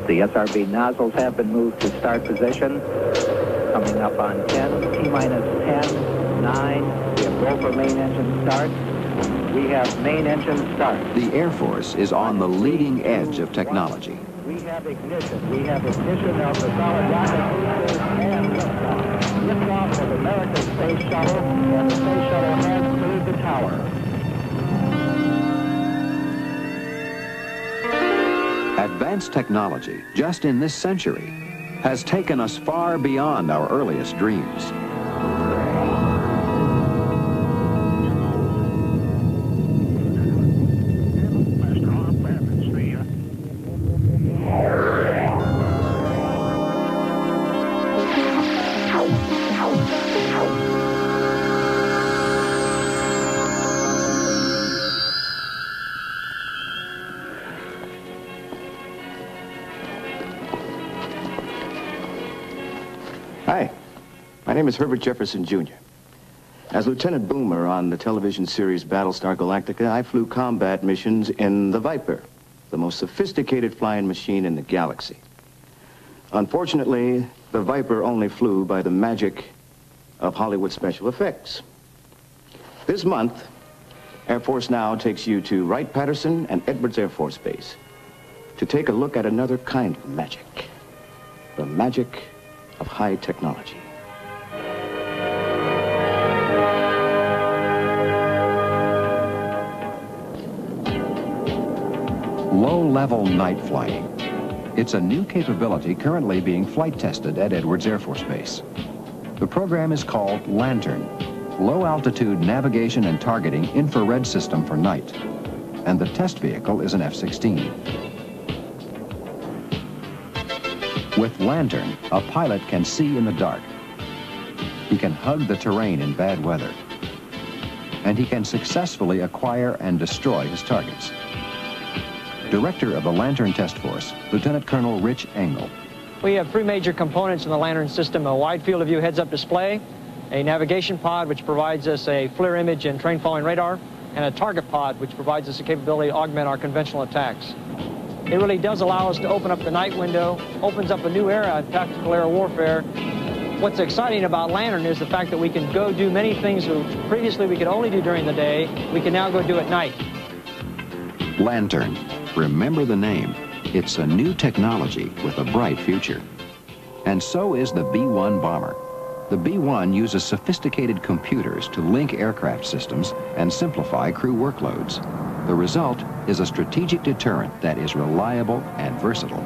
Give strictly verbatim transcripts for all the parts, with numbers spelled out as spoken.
The S R B nozzles have been moved to start position. Coming up on ten, T-minus ten, nine. We have roll for main engine start. We have main engine start. The Air Force is on the leading edge of technology. We have ignition. We have ignition of the solid rocket boosters and liftoff. Liftoff of America's space shuttle, and the space shuttle has cleared the tower. Advanced technology, just in this century, has taken us far beyond our earliest dreams. Hi, my name is Herbert Jefferson Junior As Lieutenant Boomer on the television series Battlestar Galactica, I flew combat missions in the Viper, the most sophisticated flying machine in the galaxy. Unfortunately, the Viper only flew by the magic of Hollywood special effects. This month, Air Force Now takes you to Wright-Patterson and Edwards Air Force Base to take a look at another kind of magic, the magic of high technology. Low-level night flying. It's a new capability currently being flight tested at Edwards Air Force Base. The program is called Lantern, Low-Altitude Navigation and Targeting Infrared System for Night, and the test vehicle is an F sixteen. With Lantern, a pilot can see in the dark. He can hug the terrain in bad weather. And he can successfully acquire and destroy his targets. Director of the Lantern Test Force, Lieutenant Colonel Rich Engel. We have three major components in the Lantern system: a wide field of view heads-up display, a navigation pod which provides us a FLIR image and terrain following radar, and a target pod which provides us the capability to augment our conventional attacks. It really does allow us to open up the night window, opens up a new era in tactical air warfare. What's exciting about Lantern is the fact that we can go do many things which previously we could only do during the day. We can now go do at night. Lantern. Remember the name. It's a new technology with a bright future. And so is the B one bomber. The B one uses sophisticated computers to link aircraft systems and simplify crew workloads. The result is a strategic deterrent that is reliable and versatile.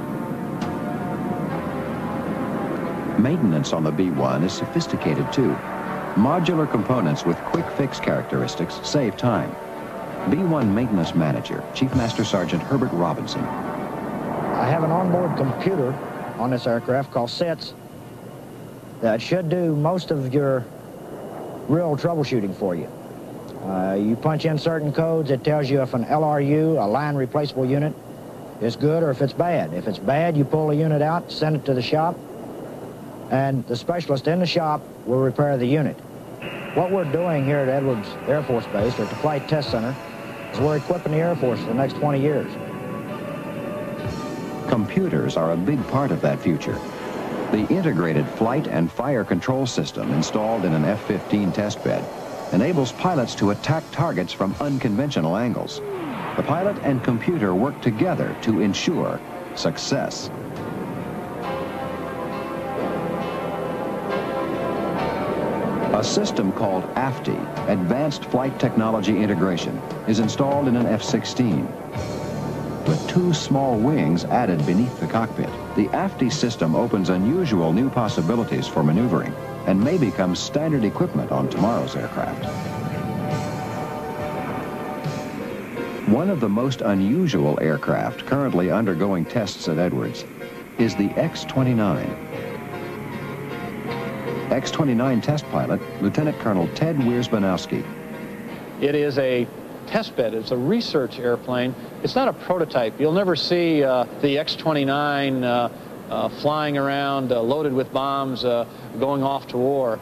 Maintenance on the B one is sophisticated too. Modular components with quick fix characteristics save time. B one Maintenance Manager, Chief Master Sergeant Herbert Robinson. I have an onboard computer on this aircraft called SETS that should do most of your real troubleshooting for you. Uh, you punch in certain codes, it tells you if an L R U, a line replaceable unit, is good or if it's bad. If it's bad, you pull the unit out, send it to the shop, and the specialist in the shop will repair the unit. What we're doing here at Edwards Air Force Base, or at the Flight Test Center, is we're equipping the Air Force for the next twenty years. Computers are a big part of that future. The integrated flight and fire control system installed in an F fifteen test bed enables pilots to attack targets from unconventional angles. The pilot and computer work together to ensure success. A system called A F T I, Advanced Flight Technology Integration, is installed in an F sixteen. With two small wings added beneath the cockpit, the A F T I system opens unusual new possibilities for maneuvering and may become standard equipment on tomorrow's aircraft. One of the most unusual aircraft currently undergoing tests at Edwards is the X twenty-nine. X twenty-nine test pilot, Lieutenant Colonel Ted Wierzbanowski. It is a test bed. It's a research airplane. It's not a prototype. You'll never see uh, the X twenty-nine uh, uh, flying around uh, loaded with bombs uh, going off to war.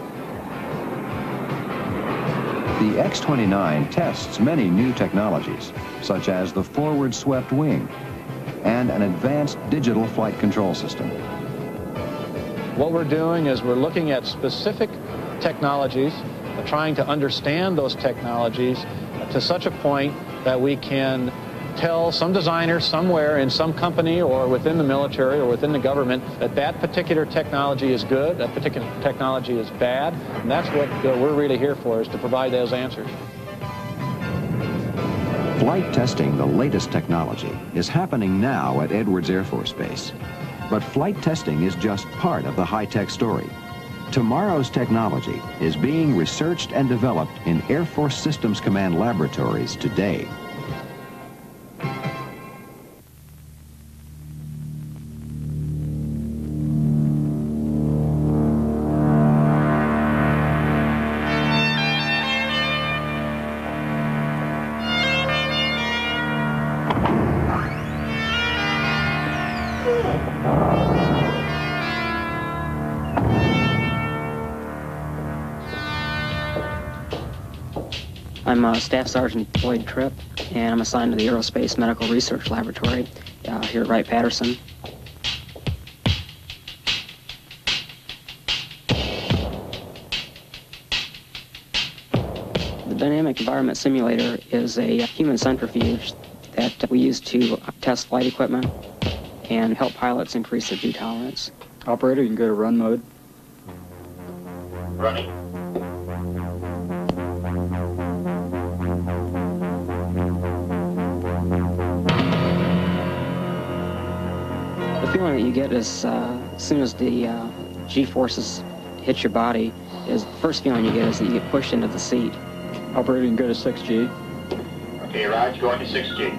The X twenty-nine tests many new technologies, such as the forward swept wing, and an advanced digital flight control system. What we're doing is we're looking at specific technologies, uh, trying to understand those technologies uh, to such a point that we can tell some designer somewhere in some company or within the military or within the government that that particular technology is good, that particular technology is bad, and that's what uh, we're really here for, is to provide those answers. Flight testing the latest technology is happening now at Edwards Air Force Base. But flight testing is just part of the high-tech story. Tomorrow's technology is being researched and developed in Air Force Systems Command laboratories today. I'm uh, Staff Sergeant Lloyd Tripp, and I'm assigned to the Aerospace Medical Research Laboratory uh, here at Wright-Patterson. The Dynamic Environment Simulator is a human centrifuge that we use to test flight equipment and help pilots increase their G tolerance. Operator, you can go to run mode. Running. The feeling that you get is, uh, as soon as the uh, G-forces hit your body, is the first feeling you get is that you get pushed into the seat. Operator, you can go to six G. Okay, Raj, going to six G.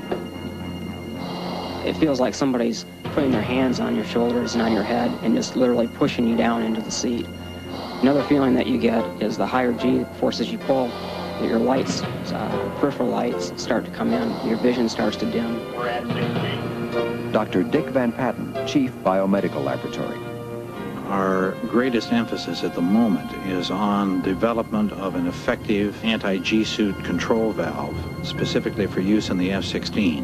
It feels like somebody's putting their hands on your shoulders and on your head and just literally pushing you down into the seat. Another feeling that you get is the higher G forces you pull, that your lights, uh, peripheral lights, start to come in. Your vision starts to dim. We're at six G. Doctor Dick Van Patten, Chief Biomedical Laboratory. Our greatest emphasis at the moment is on development of an effective anti-G suit control valve, specifically for use in the F sixteen.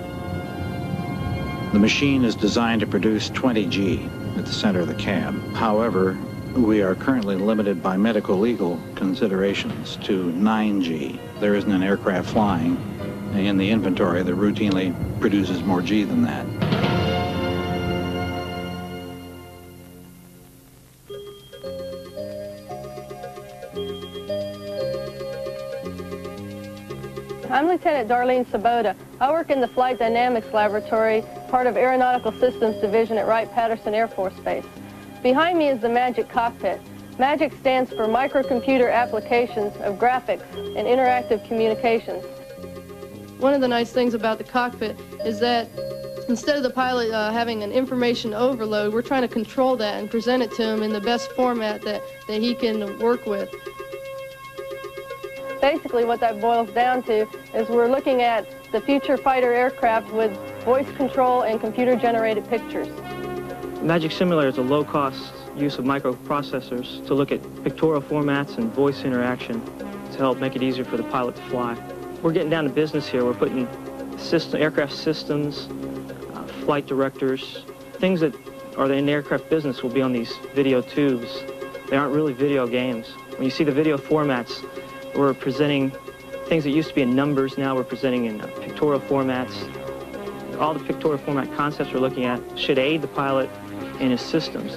The machine is designed to produce twenty G at the center of the cab. However, we are currently limited by medical legal considerations to nine G. There isn't an aircraft flying in the inventory that routinely produces more G than that. I'm Lieutenant Darlene Sabota. I work in the Flight Dynamics Laboratory, part of Aeronautical Systems Division at Wright-Patterson Air Force Base. Behind me is the MAGIC cockpit. MAGIC stands for Microcomputer Applications of Graphics and Interactive Communications. One of the nice things about the cockpit is that instead of the pilot uh, having an information overload, we're trying to control that and present it to him in the best format that, that he can work with. Basically what that boils down to is we're looking at the future fighter aircraft with voice control and computer-generated pictures. MAGIC Simulator is a low-cost use of microprocessors to look at pictorial formats and voice interaction to help make it easier for the pilot to fly. We're getting down to business here. We're putting system, aircraft systems, uh, flight directors, things that are in the aircraft business will be on these video tubes. They aren't really video games. When you see the video formats, we're presenting things that used to be in numbers, now we're presenting in uh, pictorial formats. All the pictorial format concepts we're looking at should aid the pilot in his systems.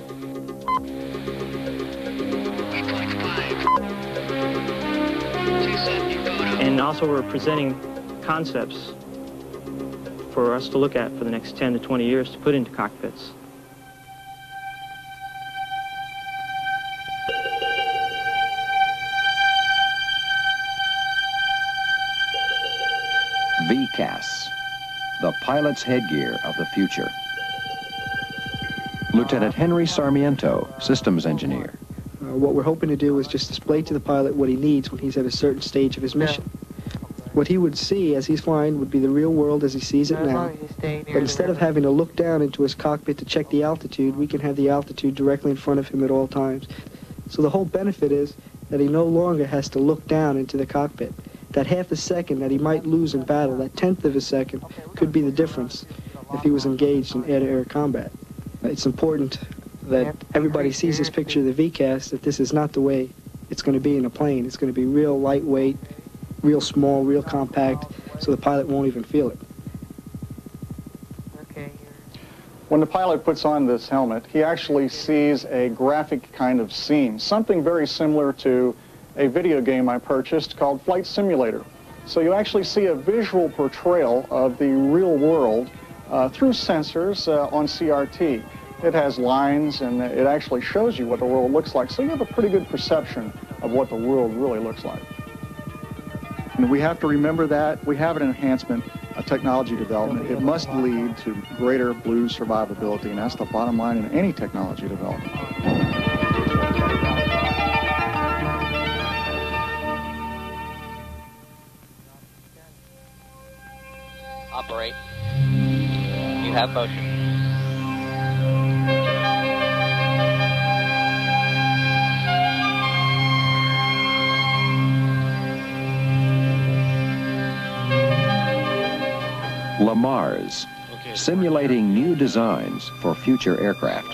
And also we're presenting concepts for us to look at for the next ten to twenty years to put into cockpits. V CAS, the pilot's headgear of the future. Lieutenant Henry Sarmiento, Systems Engineer. Uh, what we're hoping to do is just display to the pilot what he needs when he's at a certain stage of his mission. What he would see as he's flying would be the real world as he sees it now. But instead of having to look down into his cockpit to check the altitude, we can have the altitude directly in front of him at all times. So the whole benefit is that he no longer has to look down into the cockpit. That half a second that he might lose in battle, that tenth of a second, could be the difference. if he was engaged in air-to-air combat. It's important that everybody sees this picture of the V CAS, that this is not the way it's going to be in a plane. It's going to be real lightweight, real small, real compact, so the pilot won't even feel it. When the pilot puts on this helmet, he actually sees a graphic kind of scene, something very similar to a video game I purchased called Flight Simulator. So you actually see a visual portrayal of the real world uh, through sensors uh, on C R T. It has lines and it actually shows you what the world looks like, so you have a pretty good perception of what the world really looks like. And we have to remember that we have an enhancement, a technology development. It must lead to greater blue survivability, and that's the bottom line in any technology development. Operate. You have motion. Lamars, simulating new designs for future aircraft.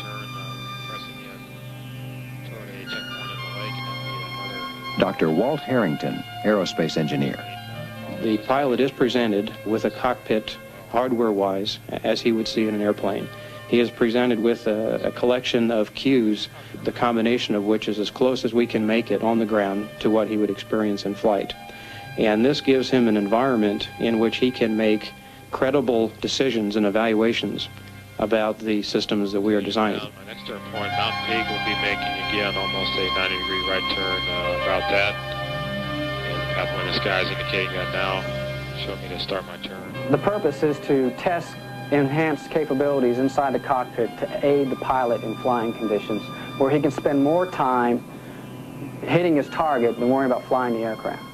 Doctor Walt Harrington, aerospace engineer. The pilot is presented with a cockpit, hardware-wise, as he would see in an airplane. He is presented with a, a collection of cues, the combination of which is as close as we can make it on the ground to what he would experience in flight. And this gives him an environment in which he can make credible decisions and evaluations about the systems that we are designing. Uh, my next turn point, Mountain Peak will be making again almost a ninety degree right turn uh, about that. And the pathway in the sky is indicating that now. Show me to start my turn. The purpose is to test enhanced capabilities inside the cockpit to aid the pilot in flying conditions where he can spend more time hitting his target than worrying about flying the aircraft.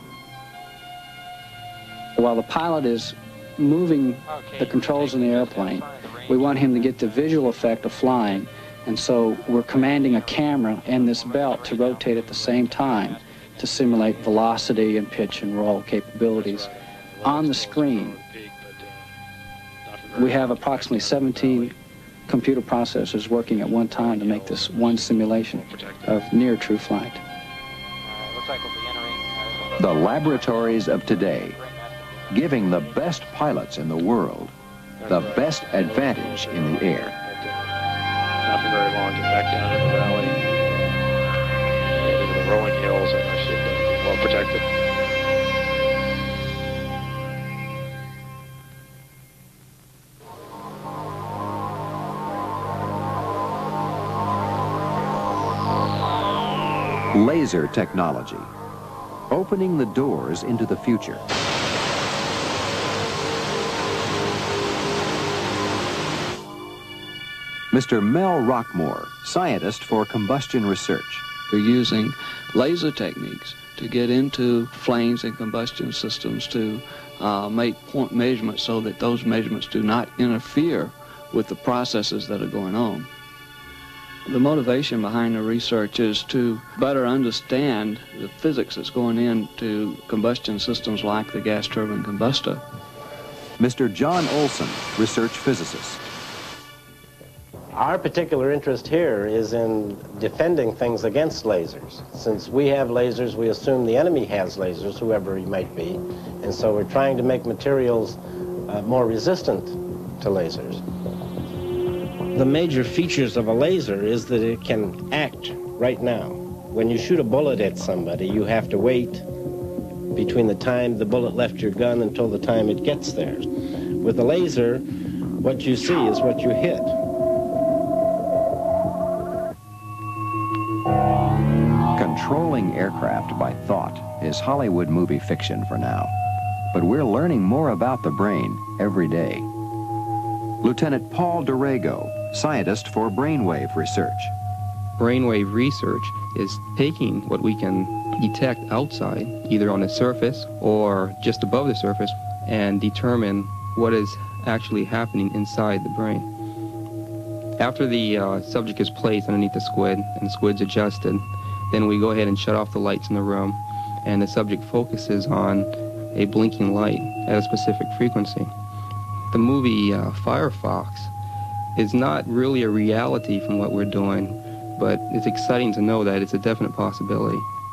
While the pilot is moving the controls in the airplane, we want him to get the visual effect of flying, and so we're commanding a camera and this belt to rotate at the same time to simulate velocity and pitch and roll capabilities. On the screen, we have approximately seventeen computer processors working at one time to make this one simulation of near true flight. The laboratories of today, giving the best pilots in the world the best advantage in the air. Not for very long, get back down in the valley and into the rolling hills, and I should be well protected. Laser technology, opening the doors into the future. Mister Mel Rockmore, scientist for combustion research. We're using laser techniques to get into flames and combustion systems to uh, make point measurements so that those measurements do not interfere with the processes that are going on. The motivation behind the research is to better understand the physics that's going into combustion systems like the gas turbine combustor. Mister John Olson, research physicist. Our particular interest here is in defending things against lasers. Since we have lasers, we assume the enemy has lasers, whoever he might be. And so we're trying to make materials uh, more resistant to lasers. The major features of a laser is that it can act right now. When you shoot a bullet at somebody, you have to wait between the time the bullet left your gun until the time it gets there. With a laser, what you see is what you hit. Controlling aircraft by thought is Hollywood movie fiction for now, but we're learning more about the brain every day. Lieutenant Paul Dorego, scientist for brainwave research. Brainwave research is taking what we can detect outside, either on the surface or just above the surface, and determine what is actually happening inside the brain. After the uh, subject is placed underneath the squid and the squid's adjusted, then we go ahead and shut off the lights in the room, and the subject focuses on a blinking light at a specific frequency. The movie uh, Firefox is not really a reality from what we're doing, but it's exciting to know that it's a definite possibility.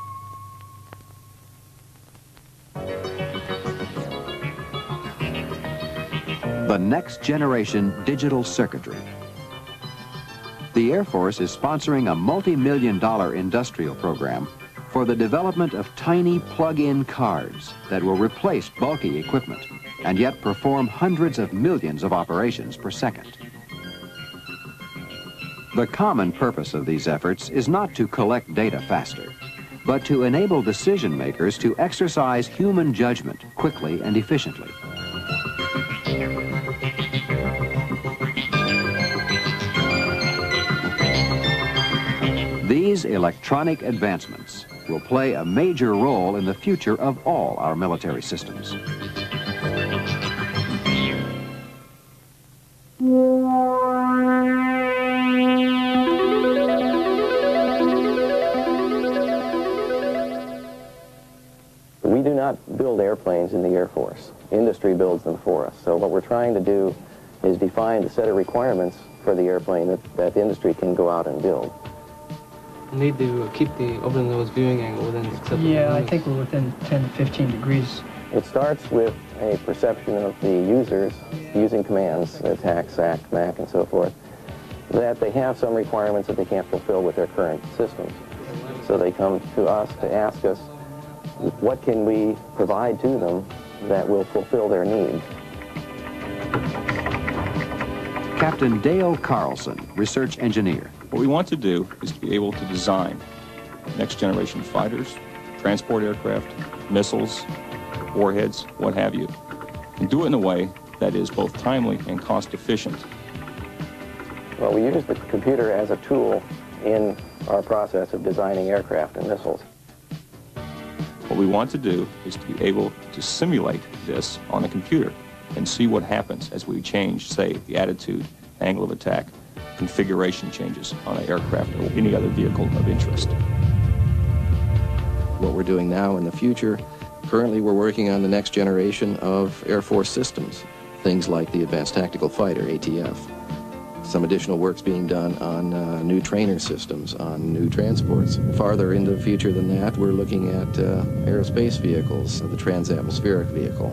The next generation digital circuitry. The Air Force is sponsoring a multi-million dollar industrial program for the development of tiny plug-in cards that will replace bulky equipment and yet perform hundreds of millions of operations per second. The common purpose of these efforts is not to collect data faster, but to enable decision makers to exercise human judgment quickly and efficiently. These electronic advancements will play a major role in the future of all our military systems. We do not build airplanes in the Air Force. Industry builds them for us. So what we're trying to do is define the set of requirements for the airplane that, that the industry can go out and build. We need to keep the over-the-nose viewing angle within acceptable Yeah, limits. I think we're within ten to fifteen degrees. It starts with a perception of the users using commands, attack, sac, mac, and so forth, that they have some requirements that they can't fulfill with their current systems. So they come to us to ask us, what can we provide to them that will fulfill their needs? Captain Dale Carlson, research engineer. What we want to do is to be able to design next generation fighters, transport aircraft, missiles, warheads, what have you, and do it in a way that is both timely and cost efficient. Well, we use the computer as a tool in our process of designing aircraft and missiles. What we want to do is to be able to simulate this on a computer and see what happens as we change, say, the attitude, angle of attack, configuration changes on an aircraft or any other vehicle of interest. What we're doing now in the future, currently we're working on the next generation of Air Force systems, things like the Advanced Tactical Fighter, A T F. Some additional work's being done on uh, new trainer systems, on new transports. Farther into the future than that, we're looking at uh, aerospace vehicles, the trans-atmospheric vehicle.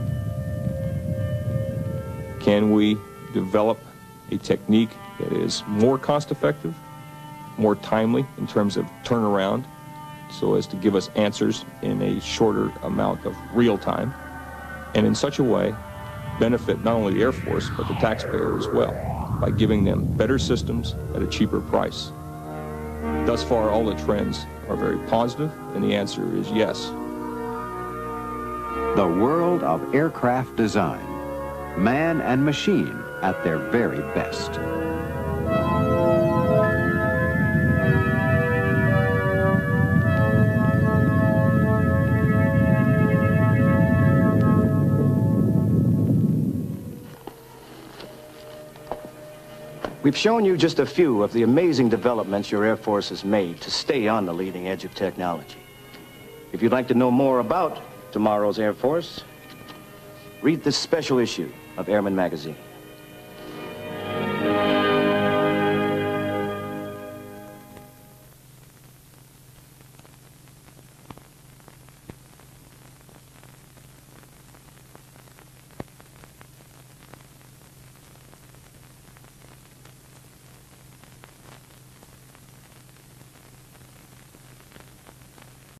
Can we develop a technique that is more cost-effective, more timely in terms of turnaround, so as to give us answers in a shorter amount of real time, and in such a way benefit not only the Air Force, but the taxpayer as well, by giving them better systems at a cheaper price? Thus far, all the trends are very positive, and the answer is yes. The world of aircraft design, man and machine at their very best. We've shown you just a few of the amazing developments your Air Force has made to stay on the leading edge of technology. If you'd like to know more about tomorrow's Air Force, read this special issue of Airman Magazine.